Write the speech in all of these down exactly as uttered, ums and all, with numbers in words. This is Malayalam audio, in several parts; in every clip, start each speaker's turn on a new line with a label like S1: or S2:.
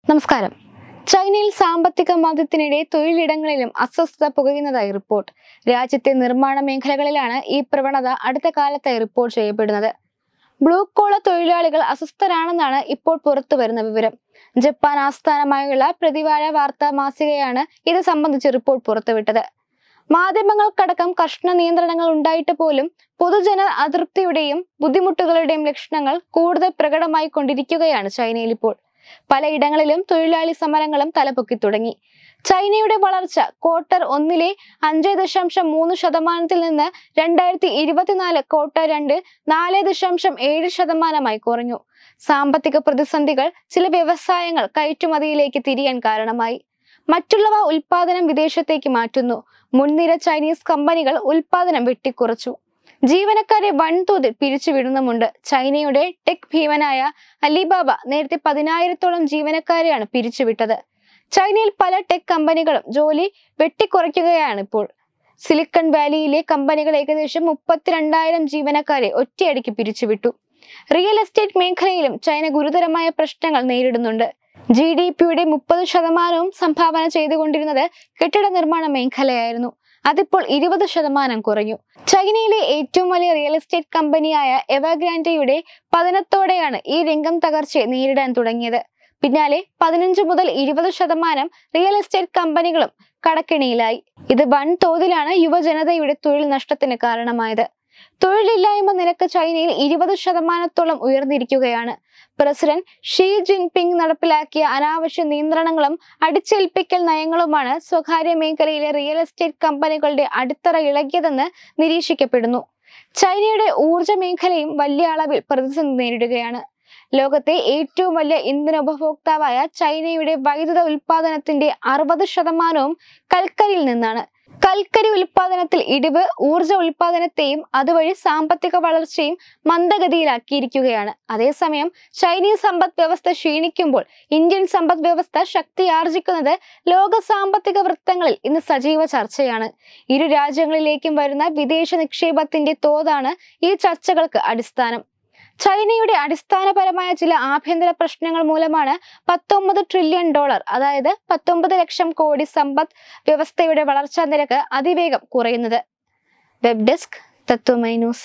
S1: നമസ്കാരം. ചൈനയിൽ സാമ്പത്തിക മാന്ദ്യത്തിനിടെ തൊഴിലിടങ്ങളിലും അസ്വസ്ഥത പുകയുന്നതായി റിപ്പോർട്ട്. രാജ്യത്തെ നിർമ്മാണ മേഖലകളിലാണ് ഈ പ്രവണത അടുത്ത കാലത്തായി റിപ്പോർട്ട് ചെയ്യപ്പെടുന്നത്. ബ്ലൂ കോളർ തൊഴിലാളികൾ അസ്വസ്ഥരാണെന്നാണ് ഇപ്പോൾ പുറത്തുവരുന്ന വിവരം. ജപ്പാൻ ആസ്ഥാനമായുള്ള പ്രതിവാര വാർത്താ മാസികയാണ് ഇത് സംബന്ധിച്ച് റിപ്പോർട്ട് പുറത്തുവിട്ടത്. മാധ്യമങ്ങൾക്കടക്കം കർശന നിയന്ത്രണങ്ങൾ ഉണ്ടായിട്ട് പോലും പൊതുജന അതൃപ്തിയുടെയും ബുദ്ധിമുട്ടുകളുടെയും ലക്ഷണങ്ങൾ കൂടുതൽ പ്രകടമായി കൊണ്ടിരിക്കുകയാണ് ചൈനയിൽ ഇപ്പോൾ. പലയിടങ്ങളിലും തൊഴിലാളി സമരങ്ങളും തലപൊക്കി തുടങ്ങി. ചൈനയുടെ വളർച്ച ക്വാർട്ടർ ഒന്നിലെ അഞ്ച് ദശാംശം മൂന്ന് ശതമാനത്തിൽ നിന്ന് രണ്ടായിരത്തി ഇരുപത്തിനാല് ക്വാർട്ടർ രണ്ട് നാല് ദശാംശം ഏഴ് ശതമാനമായി കുറഞ്ഞു. സാമ്പത്തിക പ്രതിസന്ധികൾ ചില വ്യവസായങ്ങൾ കയറ്റുമതിയിലേക്ക് തിരിയാൻ കാരണമായി. മറ്റുള്ളവ ഉൽപാദനം വിദേശത്തേക്ക് മാറ്റുന്നു. മുൻനിര ചൈനീസ് കമ്പനികൾ ഉൽപാദനം വെട്ടിക്കുറച്ചു. ജീവനക്കാരെ വൻതോതിൽ പിരിച്ചുവിടുന്നുമുണ്ട്. ചൈനയുടെ ടെക് ഭീമനായ അലിബാബ നേരത്തെ പതിനായിരത്തോളം ജീവനക്കാരെയാണ് പിരിച്ചുവിട്ടത്. ചൈനയിൽ പല ടെക് കമ്പനികളും ജോലി വെട്ടിക്കുറയ്ക്കുകയാണ് ഇപ്പോൾ. സിലിക്കൺ വാലിയിലെ കമ്പനികൾ ഏകദേശം മുപ്പത്തിരണ്ടായിരം ജീവനക്കാരെ ഒറ്റയടിക്ക് പിരിച്ചുവിട്ടു. റിയൽ എസ്റ്റേറ്റ് മേഖലയിലും ചൈന ഗുരുതരമായ പ്രശ്നങ്ങൾ നേരിടുന്നുണ്ട്. ജി ഡി പിയുടെ മുപ്പത് ശതമാനവും സംഭാവന ചെയ്തുകൊണ്ടിരുന്നത് കെട്ടിട നിർമ്മാണ മേഖലയായിരുന്നു. അതിപ്പോൾ ഇരുപത് ശതമാനം കുറഞ്ഞു. ചൈനയിലെ ഏറ്റവും വലിയ റിയൽ എസ്റ്റേറ്റ് കമ്പനിയായ എവർഗ്രാൻഡയുടെ പതനത്തോടെയാണ് ഈ രംഗം തകർച്ചയെ നേരിടാൻ തുടങ്ങിയത്. പിന്നാലെ പതിനഞ്ച് മുതൽ ഇരുപത് ശതമാനം റിയൽ എസ്റ്റേറ്റ് കമ്പനികളും കടക്കെണിയിലായി. ഇത് വൻതോതിലാണ് യുവജനതയുടെ തൊഴിൽ നഷ്ടത്തിന് കാരണമായത്. തൊഴിലില്ലായ്മ നിരക്ക് ചൈനയിൽ ഇരുപത് ശതമാനത്തോളം ഉയർന്നിരിക്കുകയാണ്. പ്രസിഡന്റ് ഷീ ജിൻപിങ് നടപ്പിലാക്കിയ അനാവശ്യ നിയന്ത്രണങ്ങളും അടിച്ചേൽപ്പിക്കൽ നയങ്ങളുമാണ് സ്വകാര്യ മേഖലയിലെ റിയൽ എസ്റ്റേറ്റ് കമ്പനികളുടെ അടിത്തറ ഇളകിയതെന്ന് നിരീക്ഷിക്കപ്പെടുന്നു. ചൈനയുടെ ഊർജ മേഖലയും വലിയ അളവിൽ പ്രതിസന്ധി നേരിടുകയാണ്. ലോകത്തെ ഏറ്റവും വലിയ ഇന്ധന ഉപഭോക്താവായ ചൈനയുടെ വൈദ്യുത ഉൽപാദനത്തിന്റെ അറുപത് ശതമാനവും കൽക്കരിയിൽ നിന്നാണ്. കൽക്കരി ഉൽപാദനത്തിൽ ഇടിവ് ഊർജ ഉൽപാദനത്തെയും അതുവഴി സാമ്പത്തിക വളർച്ചയും മന്ദഗതിയിലാക്കിയിരിക്കുകയാണ്. അതേസമയം ചൈനീസ് സമ്പദ് വ്യവസ്ഥ ക്ഷീണിക്കുമ്പോൾ ഇന്ത്യൻ സമ്പദ് വ്യവസ്ഥ ശക്തിയാർജിക്കുന്നത് ലോക സാമ്പത്തിക വൃത്തങ്ങളിൽ ഇന്ന് സജീവ ചർച്ചയാണ്. ഇരു രാജ്യങ്ങളിലേക്കും വരുന്ന വിദേശ നിക്ഷേപത്തിന്റെ തോതാണ് ഈ ചർച്ചകൾക്ക് അടിസ്ഥാനം. ചൈനയുടെ അടിസ്ഥാനപരമായ ചില ആഭ്യന്തര പ്രശ്നങ്ങൾ മൂലമാണ് പത്തൊമ്പത് ട്രില്യൺ ഡോളർ അതായത് പത്തൊമ്പത് ലക്ഷം കോടി സമ്പദ് വ്യവസ്ഥയുടെ വളർച്ചാ നിരക്ക് അതിവേഗം കുറയുന്നത്. വെബ് ഡെസ്ക് തത്വമൈ news.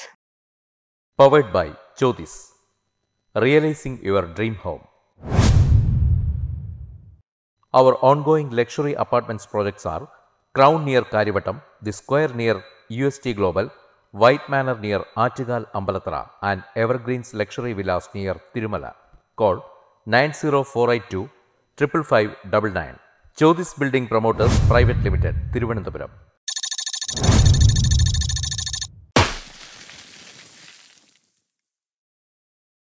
S2: Powered by Jyothis. Realising your dream home. Our ongoing luxury apartments projects are Crown near Karivattam, The Square near U S T Global, White Manor near Aattugal Ambalathara, and Evergreens Luxury Villas near Tirumala. Call nine zero four eight two five five five nine nine. Jyothis Building Promoters Private Limited, Thiruvananthapuram.